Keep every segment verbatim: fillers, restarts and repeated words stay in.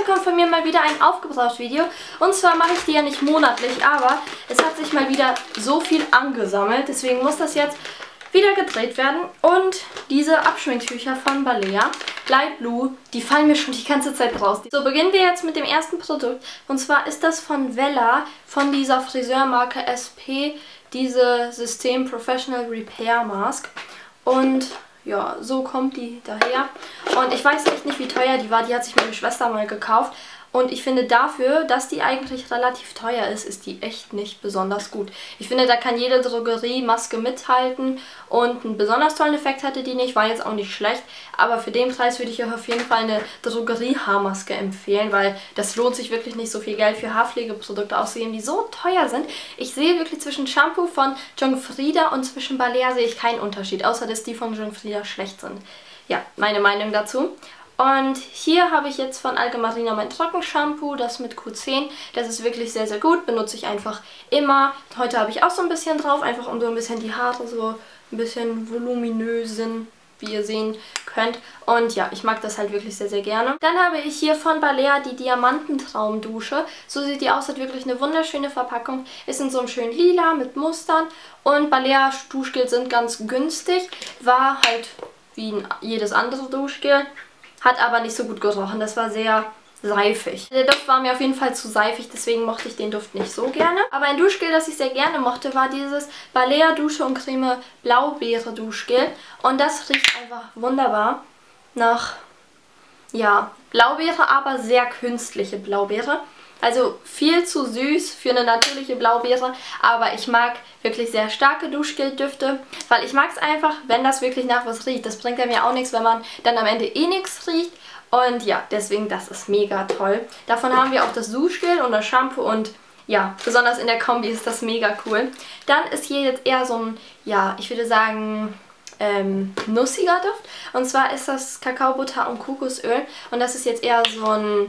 Heute kommt von mir mal wieder ein Aufgebraucht-Video. Und zwar mache ich die ja nicht monatlich, aber es hat sich mal wieder so viel angesammelt. Deswegen muss das jetzt wieder gedreht werden. Und diese Abschminktücher von Balea, Light Blue, die fallen mir schon die ganze Zeit raus. So, beginnen wir jetzt mit dem ersten Produkt. Und zwar ist das von Wella, von dieser Friseurmarke S P, diese System Professional Repair Mask. Und ja, so kommt die daher. Und ich weiß echt nicht, wie teuer die war. Die hat sich meine Schwester mal gekauft. Und ich finde dafür, dass die eigentlich relativ teuer ist, ist die echt nicht besonders gut. Ich finde, da kann jede Drogeriemaske mithalten. Und einen besonders tollen Effekt hatte die nicht. War jetzt auch nicht schlecht. Aber für den Preis würde ich euch auf jeden Fall eine Drogerie-Haarmaske empfehlen. Weil das lohnt sich wirklich nicht, so viel Geld für Haarpflegeprodukte auszugeben, die so teuer sind. Ich sehe wirklich zwischen Shampoo von Jungfrida und zwischen Balea sehe ich keinen Unterschied. Außer, dass die von Jungfrida schlecht sind. Ja, meine Meinung dazu. Und hier habe ich jetzt von Algemarina mein Trockenshampoo, das mit Q zehn. Das ist wirklich sehr, sehr gut, benutze ich einfach immer. Heute habe ich auch so ein bisschen drauf, einfach um so ein bisschen die Haare so ein bisschen voluminös sind, wie ihr sehen könnt. Und ja, ich mag das halt wirklich sehr, sehr gerne. Dann habe ich hier von Balea die Diamantentraumdusche. So sieht die aus, hat wirklich eine wunderschöne Verpackung. Ist in so einem schönen Lila mit Mustern. Und Balea Duschgel sind ganz günstig. War halt wie jedes andere Duschgel. Hat aber nicht so gut gerochen. Das war sehr seifig. Der Duft war mir auf jeden Fall zu seifig, deswegen mochte ich den Duft nicht so gerne. Aber ein Duschgel, das ich sehr gerne mochte, war dieses Balea Dusche und Creme Blaubeere Duschgel. Und das riecht einfach wunderbar nach, ja, Blaubeere, aber sehr künstliche Blaubeere. Also viel zu süß für eine natürliche Blaubeere, aber ich mag wirklich sehr starke Duschgeldüfte, weil ich mag es einfach, wenn das wirklich nach was riecht. Das bringt ja mir auch nichts, wenn man dann am Ende eh nichts riecht. Und ja, deswegen, das ist mega toll. Davon haben wir auch das Duschgel und das Shampoo und ja, besonders in der Kombi ist das mega cool. Dann ist hier jetzt eher so ein, ja, ich würde sagen, ähm, nussiger Duft. Und zwar ist das Kakaobutter und Kokosöl und das ist jetzt eher so ein,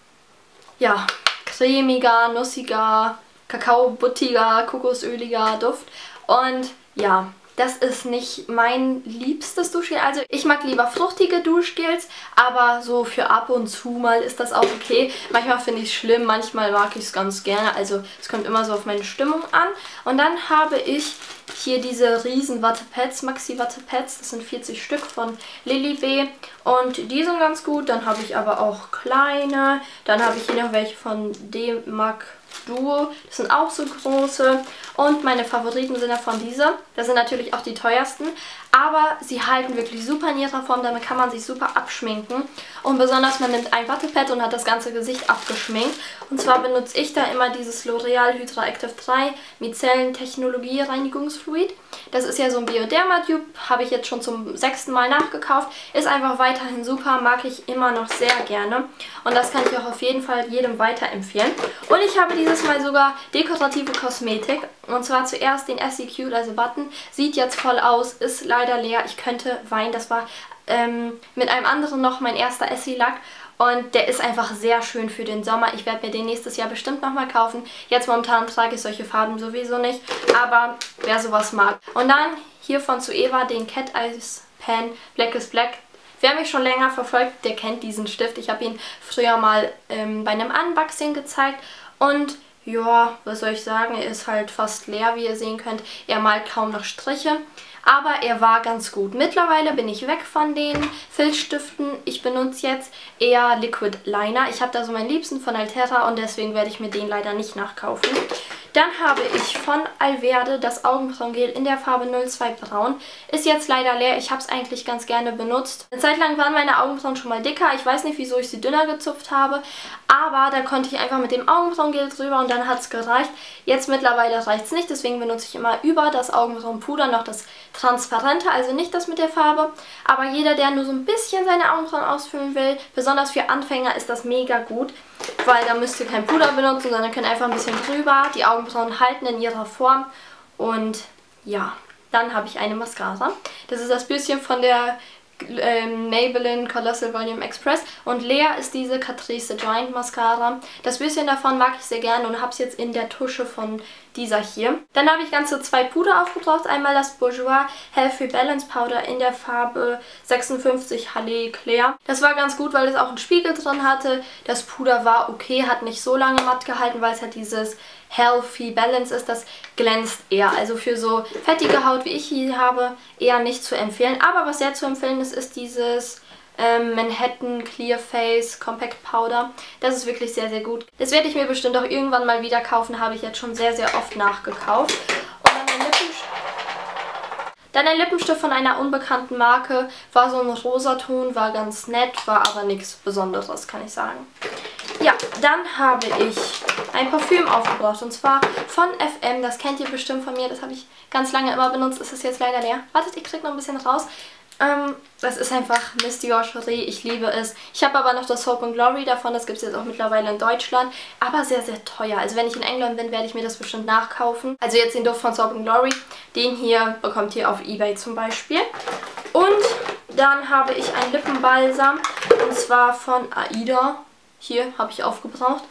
ja, cremiger, nussiger, kakaobuttiger, kokosöliger Duft. Und ja, das ist nicht mein liebstes Duschgel. Also ich mag lieber fruchtige Duschgels, aber so für ab und zu mal ist das auch okay. Manchmal finde ich es schlimm, manchmal mag ich es ganz gerne. Also es kommt immer so auf meine Stimmung an. Und dann habe ich hier diese riesen Wattepads, Maxi Wattepads. Das sind vierzig Stück von Lilibee. Und die sind ganz gut. Dann habe ich aber auch kleine. Dann habe ich hier noch welche von D-Mac Duo. Das sind auch so große. Und meine Favoriten sind davon diese. Das sind natürlich auch die teuersten. Aber sie halten wirklich super in ihrer Form. Damit kann man sich super abschminken. Und besonders man nimmt ein Wattepad und hat das ganze Gesicht abgeschminkt. Und zwar benutze ich da immer dieses L'Oreal Hydra Active drei Micellen Technologie Reinigungsfluid. Das ist ja so ein Bioderma-Dupe. Habe ich jetzt schon zum sechsten Mal nachgekauft. Ist einfach weiterhin super. Mag ich immer noch sehr gerne. Und das kann ich auch auf jeden Fall jedem weiterempfehlen. Und ich habe dieses Mal sogar dekorative Kosmetik. Und zwar zuerst den Essie Cute, also Button. Sieht jetzt voll aus, ist leider leer. Ich könnte weinen. Das war ähm, mit einem anderen noch mein erster Essie-Lack. Und der ist einfach sehr schön für den Sommer. Ich werde mir den nächstes Jahr bestimmt nochmal kaufen. Jetzt momentan trage ich solche Farben sowieso nicht. Aber wer sowas mag. Und dann hier von Zoeva den Cat Eyes Pen Black is Black. Wer mich schon länger verfolgt, der kennt diesen Stift. Ich habe ihn früher mal ähm, bei einem Unboxing gezeigt. Und ja, was soll ich sagen, er ist halt fast leer, wie ihr sehen könnt. Er malt kaum noch Striche. Aber er war ganz gut. Mittlerweile bin ich weg von den Filzstiften. Ich benutze jetzt eher Liquid Liner. Ich habe da so meinen Liebsten von Altera und deswegen werde ich mir den leider nicht nachkaufen. Dann habe ich von Alverde das Augenbrauengel in der Farbe null zwei Braun. Ist jetzt leider leer. Ich habe es eigentlich ganz gerne benutzt. Eine Zeit lang waren meine Augenbrauen schon mal dicker. Ich weiß nicht, wieso ich sie dünner gezupft habe. Aber da konnte ich einfach mit dem Augenbrauengel drüber und dann hat es gereicht. Jetzt mittlerweile reicht es nicht. Deswegen benutze ich immer über das Augenbrauenpuder noch das Transparente, also nicht das mit der Farbe. Aber jeder, der nur so ein bisschen seine Augenbrauen ausfüllen will, besonders für Anfänger, ist das mega gut. Weil da müsst ihr kein Puder benutzen, sondern könnt einfach ein bisschen drüber die Augenbrauen halten in ihrer Form. Und ja, dann habe ich eine Mascara. Das ist das Büschen von der ähm, Maybelline Colossal Volume Express. Und leer ist diese Catrice Giant Mascara. Das Büschen davon mag ich sehr gerne und habe es jetzt in der Tusche von dieser hier. Dann habe ich ganze zwei Puder aufgebraucht. Einmal das Bourjois Healthy Balance Powder in der Farbe sechsundfünfzig Halle Claire. Das war ganz gut, weil es auch einen Spiegel drin hatte. Das Puder war okay, hat nicht so lange matt gehalten, weil es halt dieses Healthy Balance ist. Das glänzt eher. Also für so fettige Haut, wie ich hier habe, eher nicht zu empfehlen. Aber was sehr zu empfehlen ist, ist dieses Ähm, Manhattan Clear Face Compact Powder. Das ist wirklich sehr, sehr gut. Das werde ich mir bestimmt auch irgendwann mal wieder kaufen. Habe ich jetzt schon sehr, sehr oft nachgekauft. Und dann ein Lippenstift. Dann ein Lippenstift von einer unbekannten Marke. War so ein Rosaton, war ganz nett, war aber nichts Besonderes, kann ich sagen. Ja, dann habe ich ein Parfüm aufgebracht. Und zwar von F M. Das kennt ihr bestimmt von mir. Das habe ich ganz lange immer benutzt. Ist es jetzt leider leer. Wartet, ich kriege noch ein bisschen raus. Ähm, das ist einfach Misty Rocherie, ich liebe es. Ich habe aber noch das Hope and Glory davon, das gibt es jetzt auch mittlerweile in Deutschland, aber sehr, sehr teuer. Also wenn ich in England bin, werde ich mir das bestimmt nachkaufen. Also jetzt den Duft von Hope and Glory, den hier bekommt ihr auf eBay zum Beispiel. Und dann habe ich einen Lippenbalsam, und zwar von Aida. Hier habe ich aufgebraucht.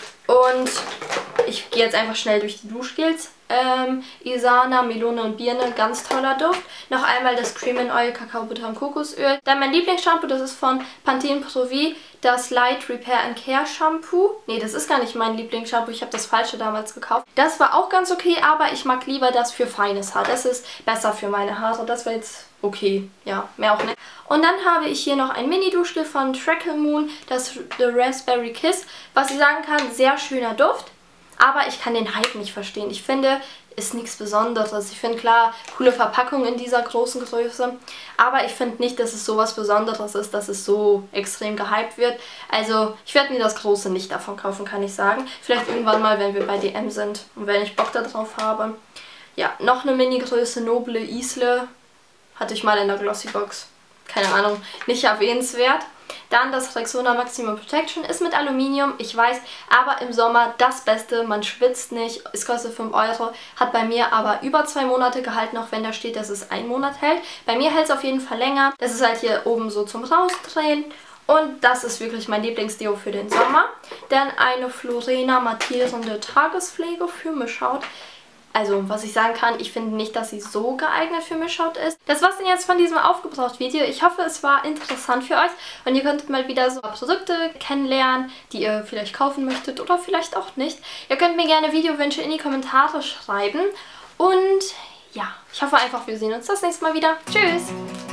Und ich gehe jetzt einfach schnell durch die Duschgels. Ähm, Isana, Melone und Birne, ganz toller Duft. Noch einmal das Cream and Oil, Kakaobutter und Kokosöl. Dann mein Lieblingsshampoo, das ist von Pantene Pro V, das Light Repair and Care Shampoo. Nee, das ist gar nicht mein Lieblingsshampoo, ich habe das falsche damals gekauft. Das war auch ganz okay, aber ich mag lieber das für feines Haar. Das ist besser für meine Haare. Das war jetzt okay, ja, mehr auch nicht. Und dann habe ich hier noch ein Mini-Duschgel von Treacle Moon, das The Raspberry Kiss. Was ich sagen kann, sehr schöner Duft. Aber ich kann den Hype nicht verstehen. Ich finde, ist nichts Besonderes. Ich finde, klar, coole Verpackung in dieser großen Größe. Aber ich finde nicht, dass es so was Besonderes ist, dass es so extrem gehypt wird. Also, ich werde mir das Große nicht davon kaufen, kann ich sagen. Vielleicht irgendwann mal, wenn wir bei D M sind und wenn ich Bock darauf habe. Ja, noch eine Mini-Größe Noble Isle. Hatte ich mal in der Glossybox. Keine Ahnung, nicht erwähnenswert. Dann das Rexona Maximum Protection ist mit Aluminium, ich weiß, aber im Sommer das Beste, man schwitzt nicht, es kostet fünf Euro, hat bei mir aber über zwei Monate gehalten, auch wenn da steht, dass es einen Monat hält. Bei mir hält es auf jeden Fall länger, das ist halt hier oben so zum Rausdrehen und das ist wirklich mein Lieblingsdeo für den Sommer. Dann eine Florena mattierende Tagespflege für Mischhaut. Also, was ich sagen kann, ich finde nicht, dass sie so geeignet für Mischhaut ist. Das war's denn jetzt von diesem Aufgebraucht-Video. Ich hoffe, es war interessant für euch und ihr könntet mal wieder so Produkte kennenlernen, die ihr vielleicht kaufen möchtet oder vielleicht auch nicht. Ihr könnt mir gerne Videowünsche in die Kommentare schreiben und ja, ich hoffe einfach, wir sehen uns das nächste Mal wieder. Tschüss!